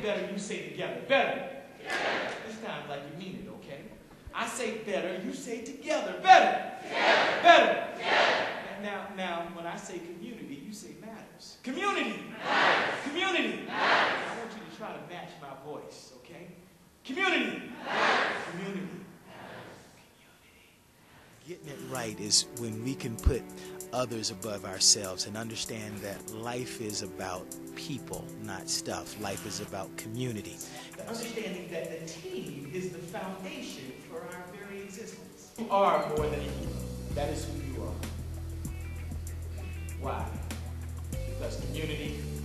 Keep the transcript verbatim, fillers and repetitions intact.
better, you say together. Better. Together. This time like you mean it, okay? I say better, you say together. Better. Together. Better. Together. Now, now, when I say community, you say matters. Community. Matters. Community. Matters. I want you to try to match my voice, okay? Community. Matters. Community. Getting it right is when we can put others above ourselves and understand that life is about people, not stuff. Life is about community. The understanding that the team is the foundation for our very existence. You are more than a hero. That is who you are. Why? Because community